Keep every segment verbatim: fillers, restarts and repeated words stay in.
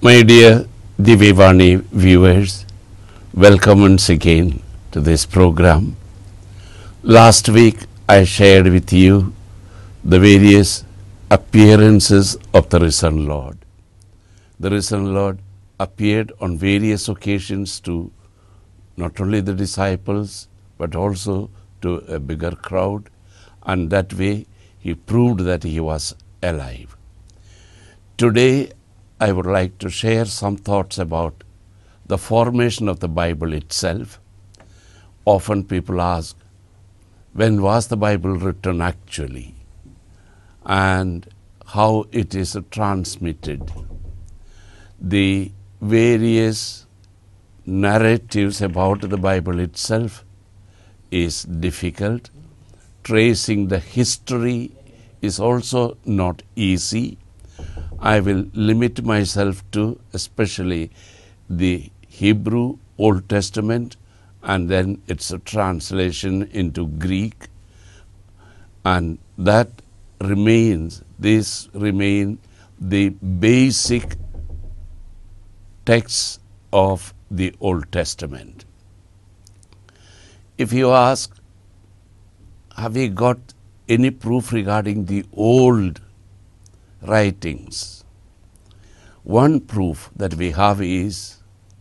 My dear Divyavani viewers, welcome once again to this program. Last week I shared with you the various appearances of the risen Lord. The risen Lord appeared on various occasions to not only the disciples but also to a bigger crowd, and that way he proved that he was alive. Today I would like to share some thoughts about the formation of the Bible itself. Often people ask, when was the Bible written actually, and how it is transmitted. The various narratives about the Bible itself is difficult. Tracing the history is also not easy. I will limit myself to especially the Hebrew Old Testament and then its translation into Greek, and that remains, these remain the basic texts of the Old Testament. If you ask, have we got any proof regarding the old writings? One proof that we have is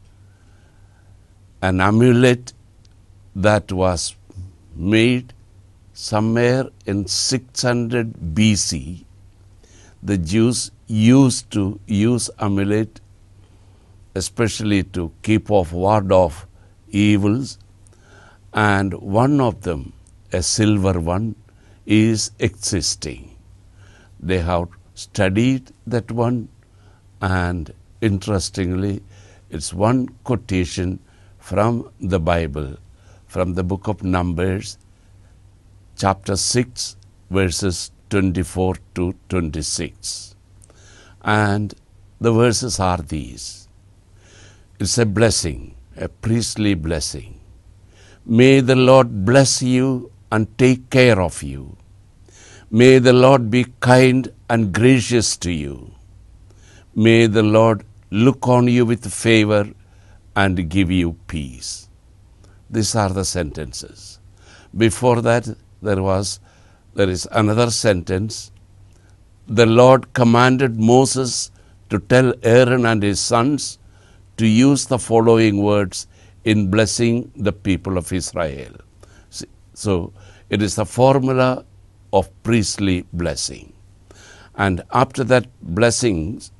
an amulet that was made somewhere in six hundred B C. The Jews used to use amulet especially to keep off, ward off evils, and one of them, a silver one, is existing. They have studied that one, and interestingly, it's one quotation from the Bible, from the book of Numbers, chapter six, verses twenty-four to twenty-six. And the verses are these. It's a blessing, a priestly blessing. May the Lord bless you and take care of you. May the Lord be kind and gracious to you. May the Lord look on you with favor and give you peace. These are the sentences. Before that, there was, there is another sentence. The Lord commanded Moses to tell Aaron and his sons to use the following words in blessing the people of Israel. So, it is the formula of priestly blessing. And after that blessings,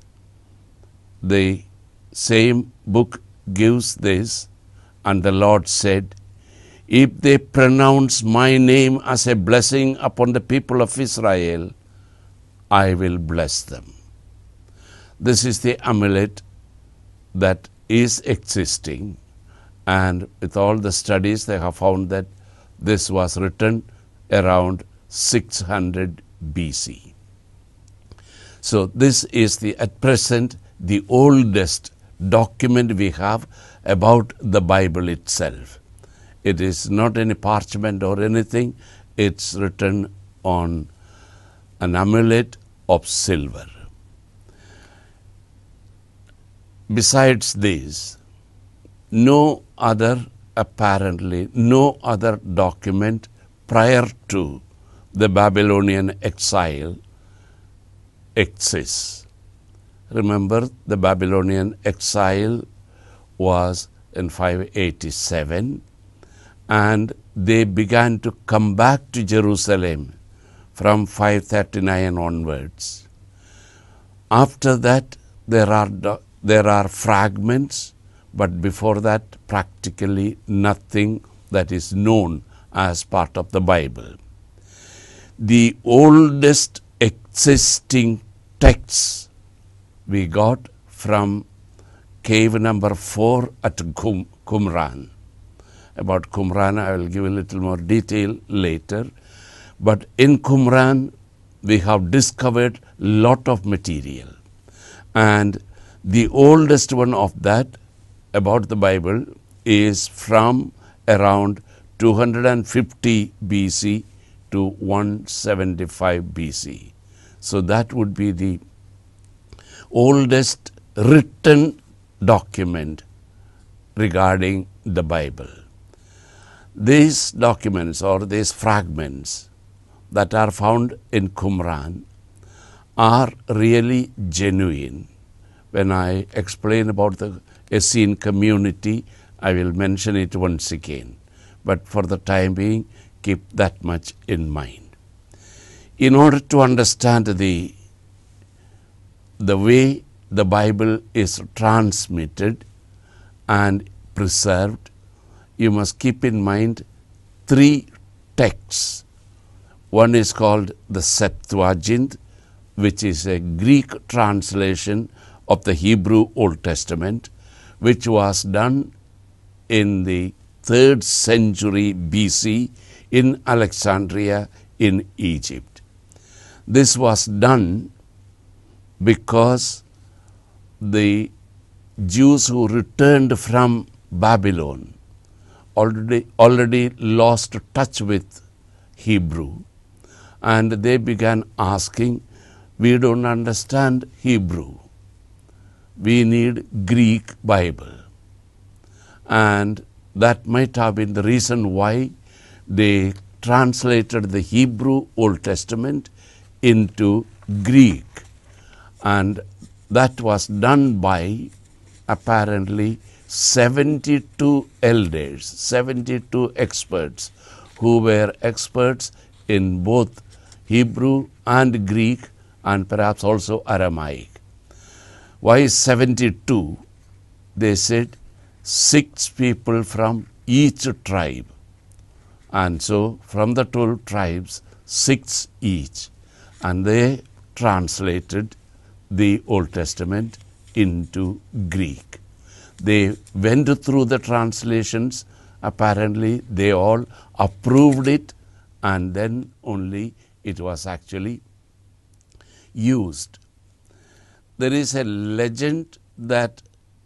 the same book gives this, and the Lord said, if they pronounce my name as a blessing upon the people of Israel, I will bless them. This is the amulet that is existing, and with all the studies they have found that this was written around six hundred B C. So this is the, at present, the oldest document we have about the Bible itself. It is not any parchment or anything. It's written on an amulet of silver. Besides this, no other, apparently, no other document prior to the Babylonian exile exists. Remember, the Babylonian exile was in five eighty-seven, and they began to come back to Jerusalem from five thirty-nine onwards. After that, there are, there are fragments, but before that, practically nothing that is known as part of the Bible. The oldest existing texts we got from cave number four at Qum, Qumran. About Qumran, I will give a little more detail later. But in Qumran, we have discovered lot of material. And the oldest one of that about the Bible is from around two hundred fifty B C to one seventy-five B C. So that would be the oldest written document regarding the Bible. These documents or these fragments that are found in Qumran are really genuine. When I explain about the Essene community, I will mention it once again. But for the time being, keep that much in mind. In order to understand the, the way the Bible is transmitted and preserved, you must keep in mind three texts. One is called the Septuagint, which is a Greek translation of the Hebrew Old Testament, which was done in the third century B C in Alexandria in Egypt. This was done because the Jews who returned from Babylon already, already lost touch with Hebrew, and they began asking, we don't understand Hebrew, we need Greek Bible. And that might have been the reason why they translated the Hebrew Old Testament into Greek, and that was done by apparently seventy-two elders, seventy-two experts who were experts in both Hebrew and Greek and perhaps also Aramaic. Why seventy-two? They said six people from each tribe, and so from the twelve tribes, six each, and they translated the Old Testament into Greek. They went through the translations, apparently they all approved it, and then only it was actually used. There is a legend that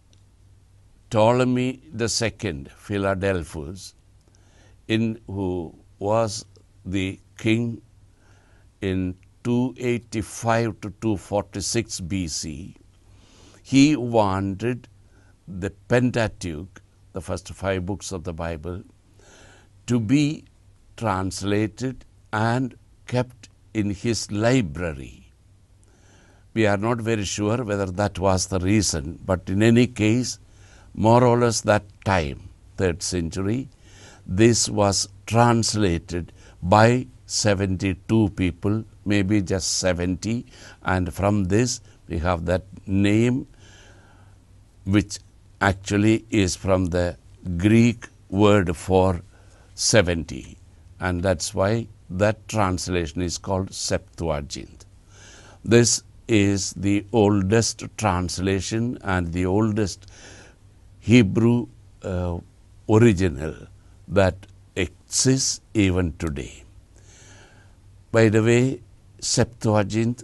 Ptolemy the Second, Philadelphus, in who was the king in two eighty-five to two forty-six B C, he wanted the Pentateuch, the first five books of the Bible, to be translated and kept in his library. We are not very sure whether that was the reason, but in any case, more or less that time, third century, this was translated by seventy-two people, maybe just seventy, and from this we have that name, which actually is from the Greek word for seventy, and that's why that translation is called Septuagint. This is the oldest translation and the oldest Hebrew uh, original that exists even today. By the way, Septuagint,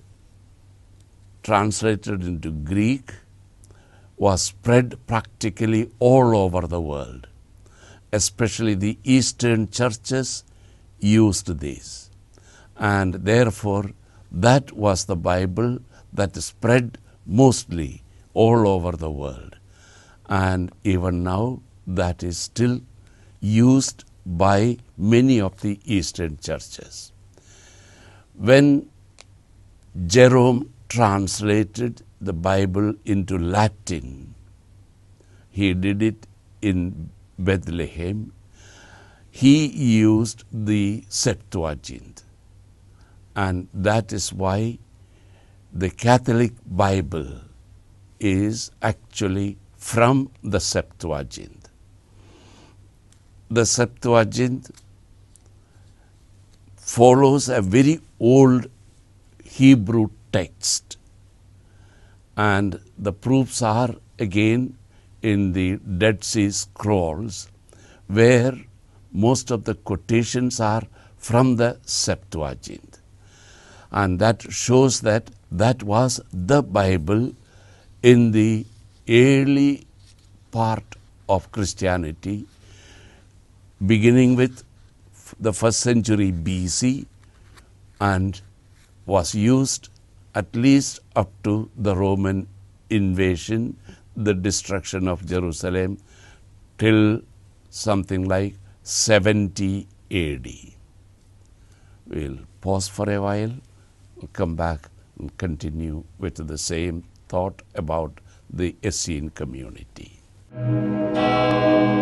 translated into Greek, was spread practically all over the world. Especially the Eastern churches used this. And therefore, that was the Bible that spread mostly all over the world. And even now, that is still used by many of the Eastern churches. When Jerome translated the Bible into Latin, he did it in Bethlehem. He used the Septuagint, and that is why the Catholic Bible is actually from the Septuagint. The Septuagint follows a very old Hebrew text, and the proofs are again in the Dead Sea Scrolls, where most of the quotations are from the Septuagint. And that shows that that was the Bible in the early part of Christianity, beginning with the first century B C, and was used at least up to the Roman invasion, the destruction of Jerusalem till something like seventy A D. We'll pause for a while, come back and continue with the same thought about the Essene community.